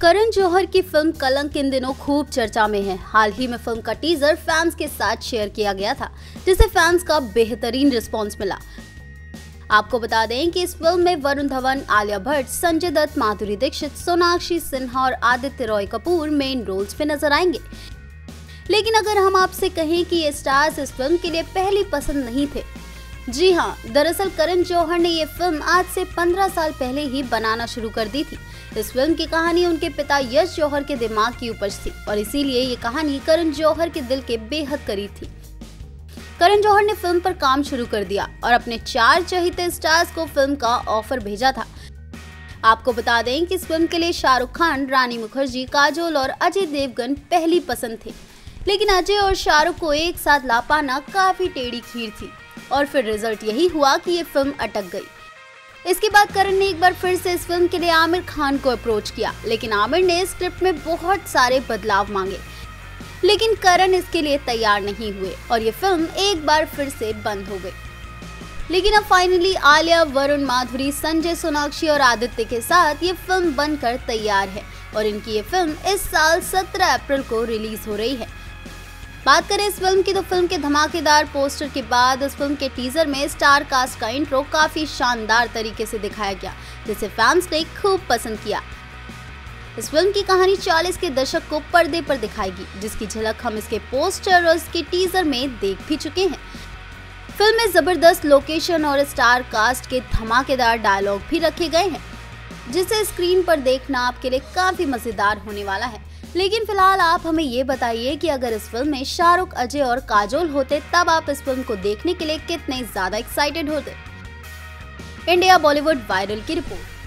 करण जौहर की फिल्म कलंक इन दिनों खूब चर्चा में है। हाल ही में फिल्म का टीजर फैंस के साथ शेयर किया गया था, जिसे फैंस का बेहतरीन रिस्पांस मिला। आपको बता दें कि इस फिल्म में वरुण धवन, आलिया भट्ट, संजय दत्त, माधुरी दीक्षित, सोनाक्षी सिन्हा और आदित्य रॉय कपूर मेन रोल्स में नजर आएंगे। लेकिन अगर हम आपसे कहें कि ये स्टार्स इस फिल्म के लिए पहली पसंद नहीं थे, जी हाँ, दरअसल करण जौहर ने ये फिल्म आज से 15 साल पहले ही बनाना शुरू कर दी थी। इस फिल्म की कहानी उनके पिता यश जौहर के दिमाग की उपज थी और इसीलिए ये कहानी करण जौहर के दिल के बेहद करीब थी। करण जौहर ने फिल्म पर काम शुरू कर दिया और अपने 4 चहेते स्टार्स को फिल्म का ऑफर भेजा था। आपको बता दें कि इस फिल्म के लिए शाहरुख खान, रानी मुखर्जी, काजोल और अजय देवगन पहली पसंद थे, लेकिन अजय और शाहरुख को एक साथ ला पाना काफी टेढ़ी खीर थी और फिर रिजल्ट यही हुआ कि ये फिल्म अटक गई। इसके बाद करण ने एक बार फिर से इस फिल्म के लिए आमिर खान को अप्रोच किया, लेकिन आमिर ने स्क्रिप्ट में बहुत सारे बदलाव मांगे, लेकिन करण इसके लिए तैयार नहीं हुए और ये फिल्म एक बार फिर से बंद हो गई। लेकिन अब फाइनली आलिया, वरुण, माधुरी, संजय, सोनाक्षी और आदित्य के साथ ये फिल्म बनकर तैयार है और इनकी ये फिल्म इस साल 17 अप्रैल को रिलीज हो रही है। बात करें इस फिल्म की तो फिल्म के धमाकेदार पोस्टर के बाद इस फिल्म के टीजर में स्टार कास्ट का इंट्रो काफी शानदार तरीके से दिखाया गया, जिसे फैंस ने खूब पसंद किया। इस फिल्म की कहानी 40 के दशक को पर्दे पर दिखाएगी, जिसकी झलक हम इसके पोस्टर और इसके टीजर में देख भी चुके हैं। फिल्म में जबरदस्त लोकेशन और स्टार कास्ट के धमाकेदार डायलॉग भी रखे गए हैं, जिसे स्क्रीन पर देखना आपके लिए काफी मजेदार होने वाला है। लेकिन फिलहाल आप हमें ये बताइए कि अगर इस फिल्म में शाहरुख, अजय और काजोल होते तब आप इस फिल्म को देखने के लिए कितने ज्यादा एक्साइटेड होते। इंडिया बॉलीवुड वायरल की रिपोर्ट।